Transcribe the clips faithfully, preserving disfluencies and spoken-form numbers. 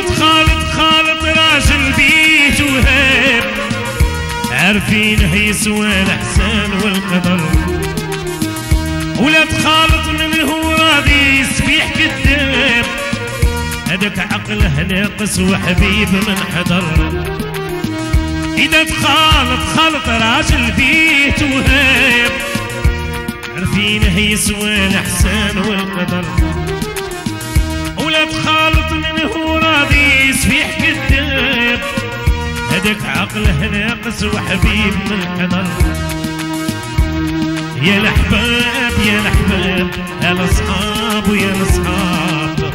تخالط خالط راجل بيت وهاب، عارفينه يسوى الحسان والقدر. ولا تخالط من هو راضي يسبيح كذاب، هذاك عقله ناقص وحبيب من حضر. إذا تخالط خالط راجل بيت وهاب، عارفينه يسوى الحسان والقدر. ولا تخالط من هو راضي يسبيح كذاب، هذاك عقله ناقص وحبيب من حضر. يا الأحباب يا الأحباب يا الأصحاب ويا الأصحاب،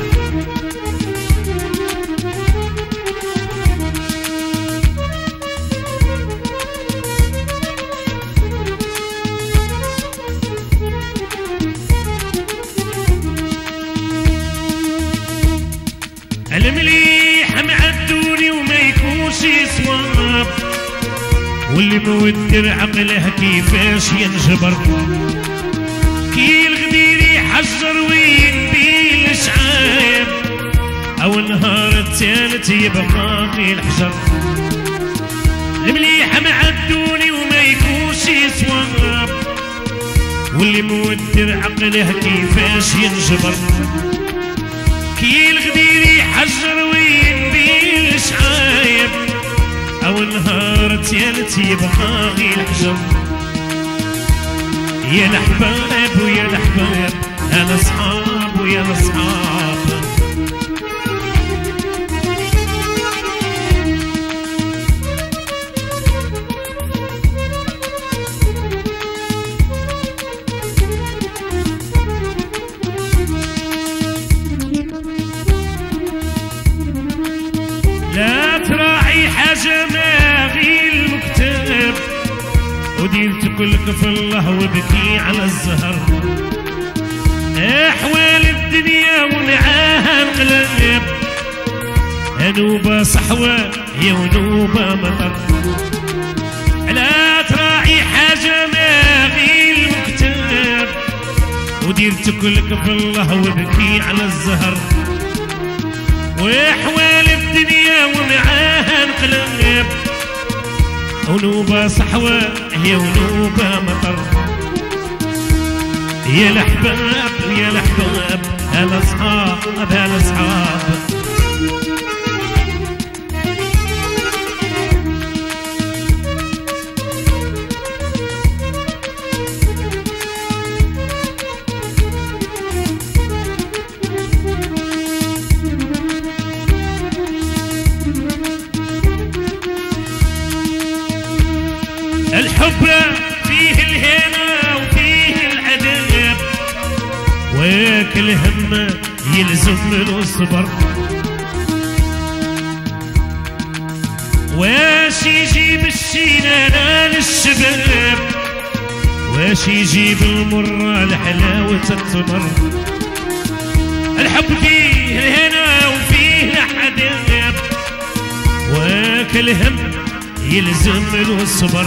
المليح معدوني وما يكونش صواب، واللي مودر عقله كيفاش ينجبر. كي الغدير يحجر وينبيل شعاب، او النهار الثالث يبقى في الحجر. المليح معدوني وما يكونش صواب، واللي مودر عقله كيفاش ينجبر. كي الغدير يحجر وينبيل شعايب، او النهار الثالث يبقى غير الحجر. يا الأحباب ويا الأحباب يا الأصحاب ويا الأصحاب، لا تراعي حاجة ما غير المكتب، ودير تكلك في الله وبكي على الزهر. احوال الدنيا ومعاها انقلب، نوبة صحوة يا ونوبة مطر. لا تراعي حاجة ما غير المكتب، ودير تكلك في الله وبكي على الزهر. واحوال الدنيا ومعاها انقلب، ونوبة صحوة يا ونوبة مطر. يا الأحباب يا الأحباب يا الأصحاب يا الأصحاب، الحب فيه الهنا وفيه العذاب، وكل همه يلزم له الصبر. واش يجيب الشينانة للشباب، واش يجيب المرة لحلاوة التمر. الحب فيه الهنا وفيه العذاب، وكل هم يلزم له الصبر.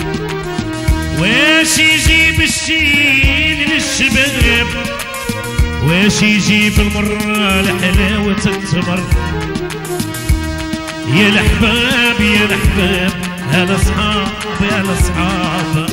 واش يجيب الشين للشباب، واش يجيب المرة لحلاوة التمر. يا الأحباب يا الأحباب يا الأصحاب يا الأصحاب،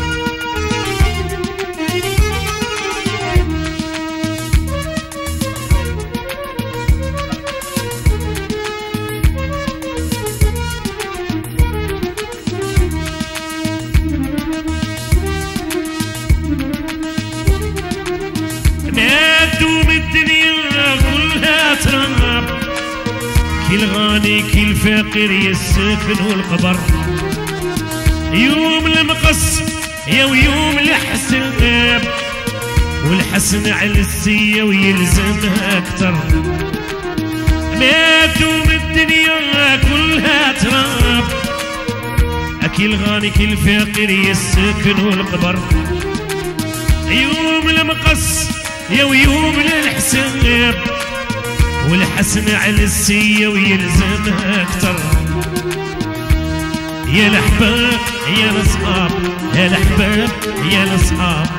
كي الغني كي الفقير يسكن والقبر. يوم المقص يا ويوم الحساب، والحسن على السيا ويلزمها اكتر. ما دوم الدنيا كلها تراب، كي الغني كي الفقير يسكن والقبر. يوم المقص يا ويوم الحساب، والحسن على السيا ويلزمها اكتر. يا الأحباب يا الأصحاب يا الأحباب يا الأصحاب،